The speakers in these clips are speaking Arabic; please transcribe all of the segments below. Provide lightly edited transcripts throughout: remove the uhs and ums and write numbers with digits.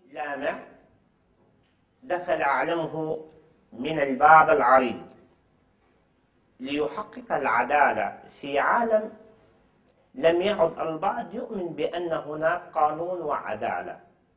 لامع دخل عالمه من الباب العريض ليحقق العدالة في عالم لم يعد البعض يؤمن بأن هناك قانون وعدالة،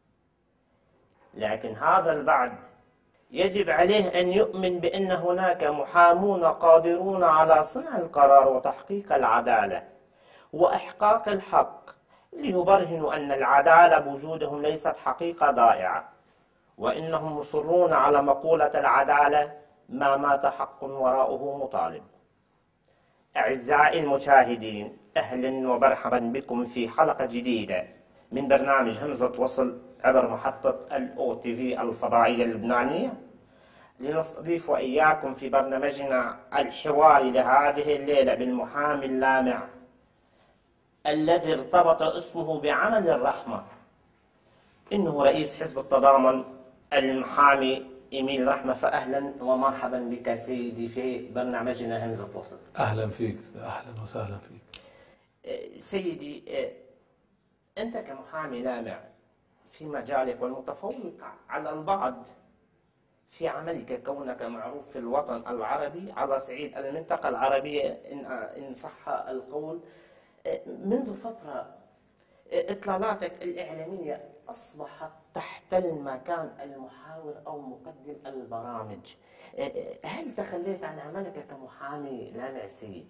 لكن هذا البعض يجب عليه أن يؤمن بأن هناك محامون قادرون على صنع القرار وتحقيق العدالة وإحقاق الحق، ليبرهنوا أن العدالة بوجودهم ليست حقيقة ضائعة، وإنهم مصرون على مقولة العدالة ما مات حق وراءه مطالب. أعزائي المشاهدين، أهلا ومرحبا بكم في حلقة جديدة من برنامج همزة وصل عبر محطة الOTV الفضائية اللبنانية، لنستضيف إياكم في برنامجنا الحواري لهذه الليلة بالمحامي اللامع الذي ارتبط اسمه بعمل الرحمة، إنه رئيس حزب التضامن المحامي إيميل رحمة. فأهلا ومرحبا بك سيدي في برنامجنا همزة وصل. أهلا فيك، أهلا وسهلا فيك سيدي. أنت كمحامي لامع في مجالك والمتفوق على البعض في عملك، كونك معروف في الوطن العربي على صعيد المنطقة العربية إن صح القول، منذ فترة إطلالاتك الإعلامية أصبحت تحتل مكان المحاور أو مقدم البرامج. هل تخليت عن عملك كمحامي لامع سيدي؟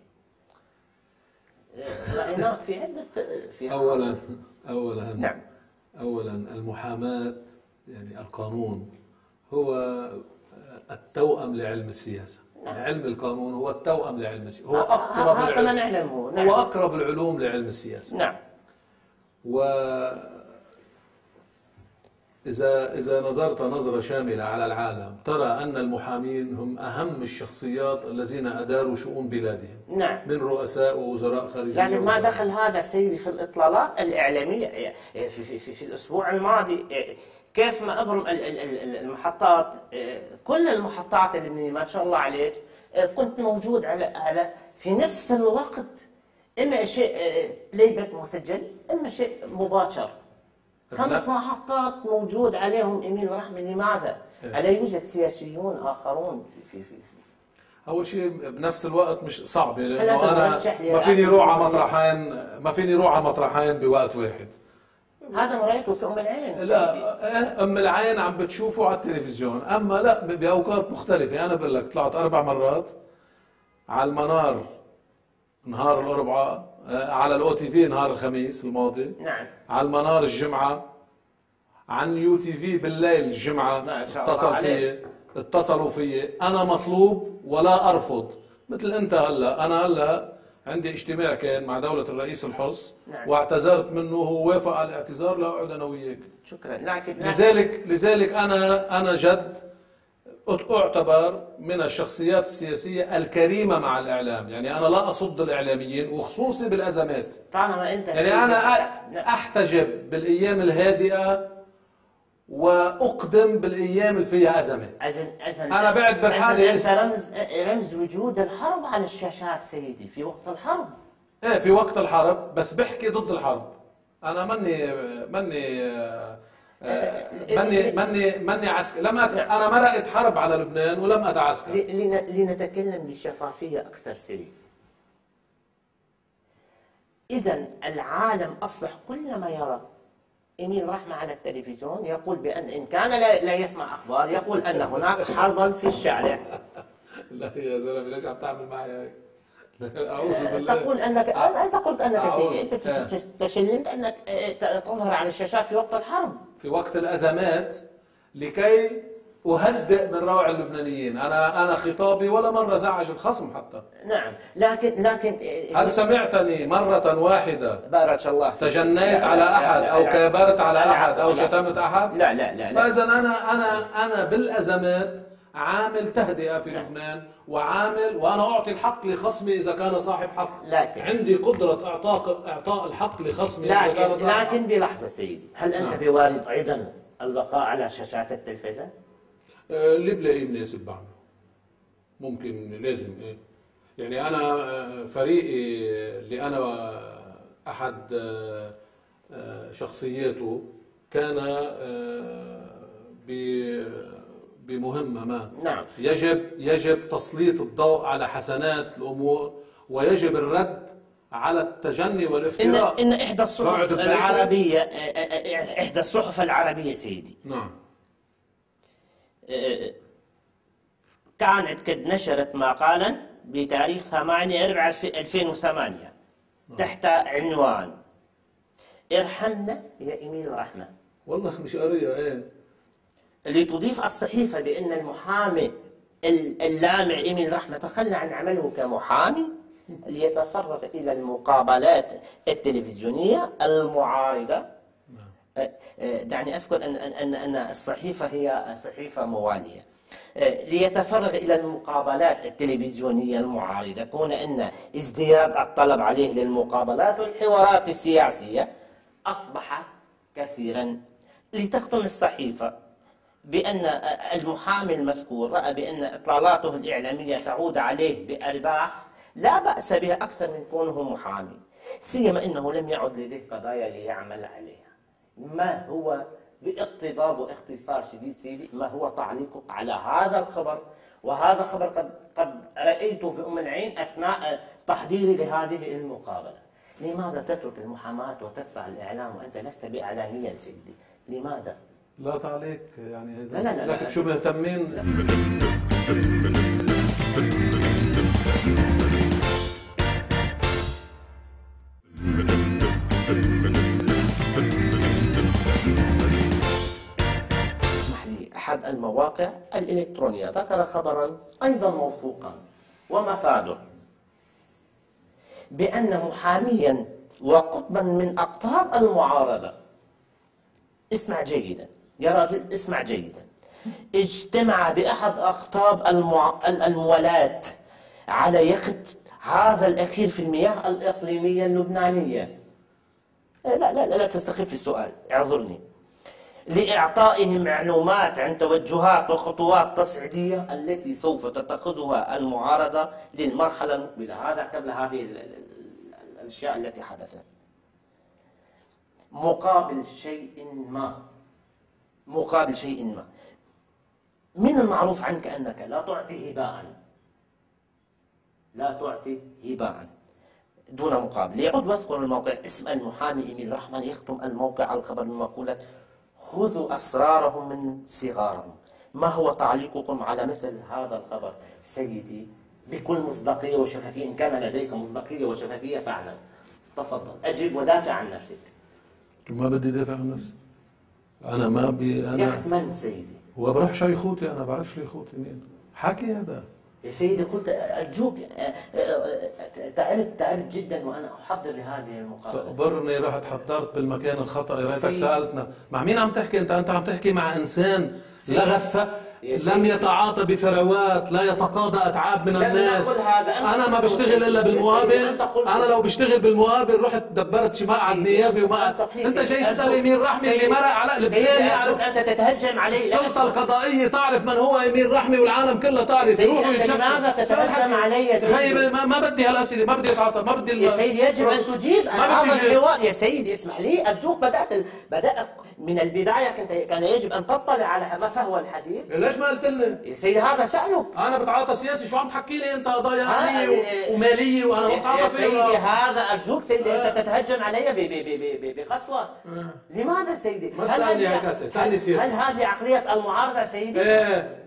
رأيناك في عدة أولا نعم. أولا المحاماة يعني القانون هو التوأم لعلم السياسة. نعم. علم القانون هو التوأم لعلم السياسة، هو أقرب العلوم. نعم. هو أقرب العلوم لعلم السياسة. نعم. إذا نظرت نظرة شاملة على العالم ترى أن المحامين هم أهم الشخصيات الذين أداروا شؤون بلادهم. نعم. من رؤساء ووزراء خارجية. يعني ما دخل هذا سيدي في الإطلالات الإعلامية في الأسبوع الماضي؟ كيف ما أبرم المحطات، كل المحطات اللي ما شاء الله عليك كنت موجود على في نفس الوقت، إما شيء بلاي باك مسجل إما شيء مباشر. 5 محطات موجود عليهم إيميل رحمة. لماذا؟ ألا يوجد سياسيون آخرون في أول شيء بنفس الوقت مش صعب، لأنه أنا ما فيني روح على مطرحين بوقت واحد. هذا ما رأيته في أم العين. لا، أم العين عم بتشوفه على التلفزيون، أما لا بأوقات مختلفة. أنا بقول لك طلعت 4 مرات على المنار نهار الأربعاء، على الOTV نهار الخميس الماضي. نعم. على المنار الجمعة، عن UTV بالليل الجمعة. اتصلوا في أنا مطلوب ولا أرفض، مثل أنت هلا. أنا هلا عندي اجتماع كان مع دولة الرئيس الحص. نعم. واعتذرت منه وهو وافق على الاعتذار لأقعد أنا وياك. شكرا. لذلك أنا جد أعتبر من الشخصيات السياسية الكريمة مع الإعلام. يعني أنا لا أصد الإعلاميين وخصوصي بالأزمات. طالما أنت يعني أنا أحتجب بالأيام الهادئة وأقدم بالأيام اللي فيها أزمة. أنا بعتبر حالي أنت رمز وجود الحرب على الشاشات سيدي في وقت الحرب. إيه، في وقت الحرب، بس بحكي ضد الحرب. أنا ماني عسكري. أنا ما لقيت حرب على لبنان ولم أتعسكر. لنتكلم بشفافية أكثر سيدي. إذن العالم أصبح كلما يرى إيميل رحمة على التلفزيون يقول بأن إن كان لا يسمع أخبار يقول أن هناك حربا في الشارع. لا يا زلمة، ليش عم تعمل معي هيك؟ أعوذ بالله. تقول أنك أنت قلت أنك سيدي، أنت تشلمت أنك تظهر على الشاشات في وقت الحرب، في وقت الأزمات، لكي أهدئ من روع اللبنانيين. أنا خطابي ولا مرة زعج الخصم حتى. نعم. لكن هل سمعتني مرة واحدة بارك الله تجنيت على أحد أو كابرت على أحد أو شتمت أحد؟ لا. فإذا أنا بالأزمات عامل تهدئة في لبنان، وأنا أعطي الحق لخصمي إذا كان صاحب حق. عندي قدرة إعطاء الحق لخصمي إذا كان صاحب حق. لكن بلحظة سيدي، هل أنت بوارد أيضا البقاء على شاشات التلفزيون؟ اللي بلاقيه مناسب بعمله، ممكن لازم. إيه يعني أنا فريقي اللي أنا أحد شخصياته كان بمهمة ما، نعم، يجب تسليط الضوء على حسنات الأمور، ويجب الرد على التجني والافتراء. إن إحدى الصحف العربية، إحدى الصحف العربية سيدي، نعم، كانت قد نشرت مقالا بتاريخ 8/4/2008 تحت عنوان ارحمنا يا إيميل رحمة. والله مش قرية ايه. لتضيف الصحيفة بأن المحامي اللامع إيميل رحمة تخلى عن عمله كمحامي ليتفرغ إلى المقابلات التلفزيونية المعارضة. دعني أذكر أن الصحيفة هي صحيفة موالية. ليتفرغ إلى المقابلات التلفزيونية المعارضة، كون أن ازدياد الطلب عليه للمقابلات والحوارات السياسية أصبح كثيرا. لتختم الصحيفة بأن المحامي المذكور رأى بأن إطلالاته الإعلامية تعود عليه بأرباح لا بأس بها أكثر من كونه محامي، سيما أنه لم يعد لديه قضايا ليعمل عليها. ما هو باقتضاب واختصار شديد سيدي، ما هو تعليقك على هذا الخبر؟ وهذا خبر قد رأيته بأم العين أثناء تحضيري لهذه المقابلة. لماذا تترك المحاماة وتتبع الإعلام وأنت لست بإعلاميا سيدي؟ لماذا؟ لا تعليق يعني. لا لكن شو مهتمين؟ اسمح لي، أحد المواقع الإلكترونية ذكر خبرا أيضا موثوقا ومفاده بأن محاميا وقطبا من أقطاب المعارضة، اسمع جيدا يا راجل، اسمع جيدا، اجتمع بأحد أقطاب الموالاة على يخت هذا الأخير في المياه الإقليمية اللبنانية. لا تستخف السؤال، اعذرني. لإعطائهم معلومات عن توجهات وخطوات تصعيدية التي سوف تتخذها المعارضة للمرحلة المقبلة. هذا قبل هذه الأشياء التي حدثت. مقابل شيء ما، من المعروف عنك أنك لا تعطي هباء دون مقابل. يعود واذكر الموقع اسم المحامي إيميل رحمة، يختم الموقع على الخبر بمقولة خذوا أسرارهم من صغارهم. ما هو تعليقكم على مثل هذا الخبر سيدي بكل مصداقية وشفافية؟ إن كان لديك مصداقية وشفافية فعلا تفضل أجب ودافع عن نفسك. ما بدي دافع عن نفسي. أنا ما أنا يخت من سيدي؟ هو بروح شو يخوتي؟ أنا بعرفش لي يخوتي مين. حكي هذا يا سيدي، قلت أرجوك، تعبت جدا وأنا أحضر لهذه المقابلة. تقبرني رحت حضرت بالمكان الخطأ. يا ريتك سألتنا مع مين عم تحكي أنت عم تحكي مع إنسان لغث لم يتعاطى بثروات، لا يتقاضى أتعاب من الناس. أنا ما بشتغل إلا بالمقابل. أنا لو بشتغل بالمقابل رحت دبرت شفاء على النيابة أنت جاي تسأل إيميل رحمي اللي مرق على لبنان. أنت تتهجم علي. السلطة القضائية تعرف من هو إيميل رحمي والعالم كله تعرف. لماذا تتهجم علي يا سيدي؟ ما بدي هالأسئلة، ما بدي أتعاطى، ما بدي يا سيدي يجب أن تجيب هذا الحوار. يا سيدي اسمح لي أرجوك، بدأت من البداية، كان يجب أن تطلع على ما فهو الحديث. ليش ما قلت لنا؟ يا سيدي هذا شأنك. أنا بتعاطى سياسي، شو عم تحكي لي أنت؟ قضايا مالية ومالية وأنا بتعاطى فيها. يا سيدي هذا أرجوك سيدي، أنت تتهجم علي بقسوة. لماذا سيدي؟ ما تسألني هيك هسه، سألني سياسي. هل هذه عقلية المعارضة سيدي؟ إيه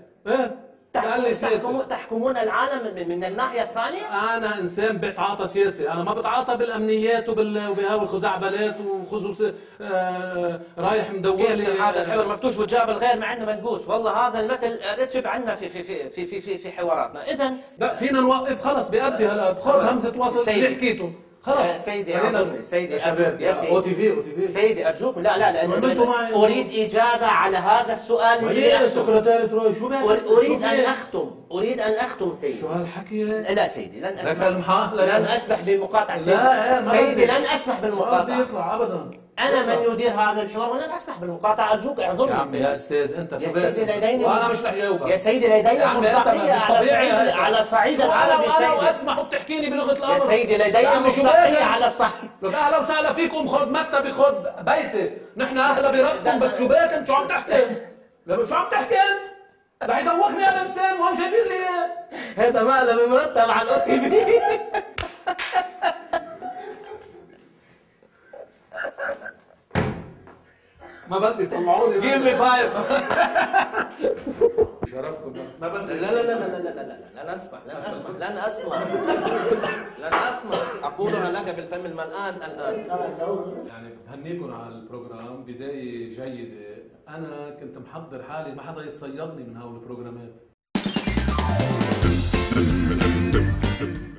تحكمون العالم من الناحية الثانية؟ أنا إنسان بتعاطى سياسي، أنا ما بتعاطى بالأمنيات وبهاو الخزعبلات وخصوص رايح مدولي. كيف هذا الحوار مفتوش وجاب الغير مع إنه منقوش؟ والله هذا المثل رتب عنا في حواراتنا. إذا لا فينا نوقف خلص، بيأدي هلا خذ همزة وصل اللي حكيته خلص. سيدي أرجوك، سيدي أرجوك يا سيدي. أو تي في سيدي أرجوك، لا أريد إجابة على هذا السؤال اللي سكرتيرة روي. شو أريد أن أختم سيدي. شو هالحكي؟ لا سيدي لن أسمح بمقاطعة سيدي. لن أسمح بالمقاطعة. ما بدي يطلع أبدا. أنا من يدير هذا الحوار ولن أسمح بالمقاطعة. أرجوك اعذرني يا عمي. يا أستاذ أنت شو وأنا مش رح جاوبك. يا سيدي لدي مصداقية على صعيد العالم. أنا أسمح وبتحكيني بلغة الأمر. يا سيدي لدي مصداقية على الصعيد. لك أهلا وسهلا فيكم، خذ مكتبي خذ بيتي، نحن أهلا بربكم. بس شو بك أنت؟ شو عم تحكي؟ شو عم تحكي أنت؟ رح يدوخني انا انسان وهم جايبين لي اياه. هذا مقلب مرتب على الاو تي في. ما بدي طلعوني. جيب لي 5. شرفكم. ما بدي. لا لا لا لا لا لا لا لن اسمح لن اسمح لن اسمح لن اسمح اقولها لك بالفم الملآن الان. يعني بهنيكم على البروجرام، بدايه جيده. انا كنت محضر حالي ما حدا يتصيدني من هول البروجرامات.